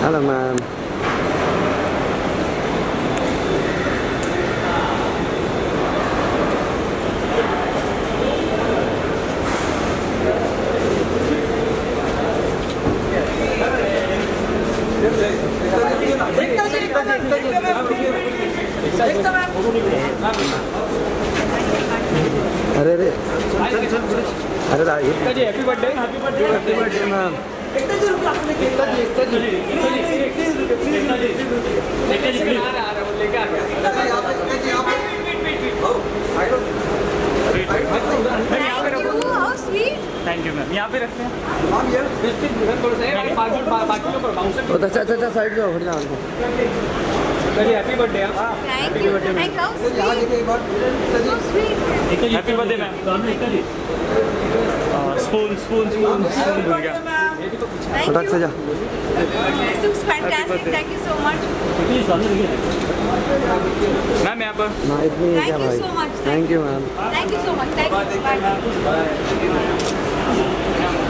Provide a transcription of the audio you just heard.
Hello, ma'am. अरे अरे अरे happy birthday ma'am. Thank you ma'am. यहाँ पे रखते हैं। अच्छा अच्छा अच्छा साइड जाओ, हट जाओ। Happy birthday. Happy birthday ma'am. Happy birthday ma'am. Spoon spoon spoon spoon भूल गया। फटाक से जा। This looks fantastic. Thank you so much. Ma'am यहाँ पर। ना इतनी है क्या Thank you भाई? so much. Thank you ma'am. Thank you so much. Thank you. Bye.